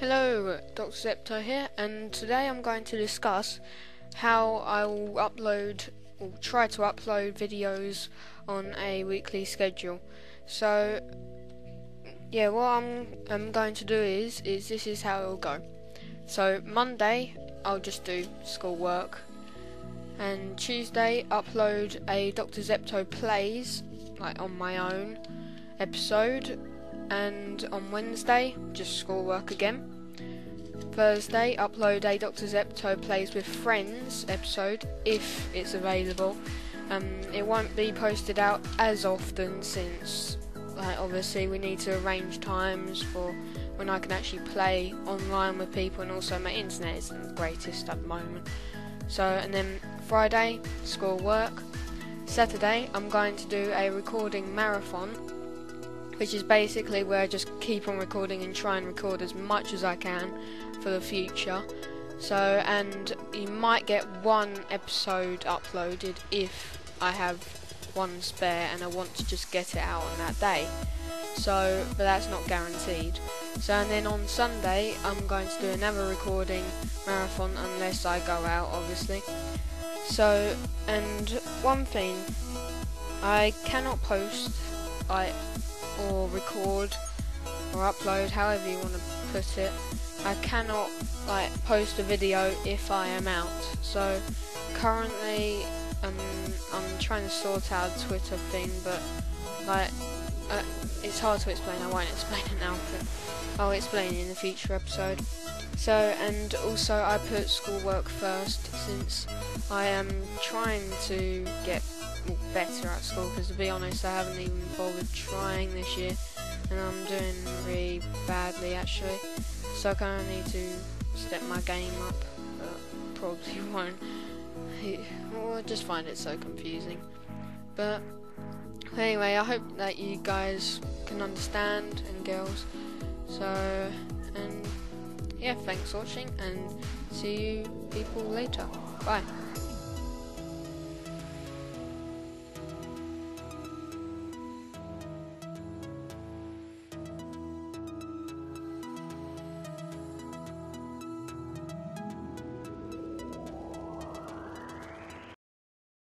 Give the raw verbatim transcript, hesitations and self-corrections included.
Hello, Doctor Zepto here, and today I'm going to discuss how I will upload, or try to upload videos on a weekly schedule. So, yeah, what I'm, I'm going to do is, is this is how it will go. So, Monday, I'll just do schoolwork, and Tuesday, upload a Doctor Zepto Plays, like on my own episode, and on Wednesday, just schoolwork again. Thursday, upload a Doctor Zepto Plays with Friends episode, if it's available. Um, it won't be posted out as often since, like, obviously we need to arrange times for when I can actually play online with people, and also my internet isn't the greatest at the moment. So, and then Friday, schoolwork. Saturday, I'm going to do a recording marathon, which is basically where I just keep on recording and try and record as much as I can for the future. So, and you might get one episode uploaded if I have one spare and I want to just get it out on that day. So, but that's not guaranteed. So, and then on Sunday, I'm going to do another recording marathon unless I go out, obviously. So, and one thing, I cannot post, I or record or upload, however you want to put it. I cannot like post a video if I am out. So currently um, I'm trying to sort out a Twitter thing, but like uh, it's hard to explain. I won't explain it now, but I'll explain it in a future episode. So, and also I put schoolwork first, since I am trying to get better at school, because to be honest I haven't even bothered trying this year and I'm doing really badly actually, so I kind of need to step my game up, but probably won't. Well, I just find it so confusing. But anyway, I hope that you guys can understand, and girls. So, and yeah, thanks for watching, and see you people later. Bye.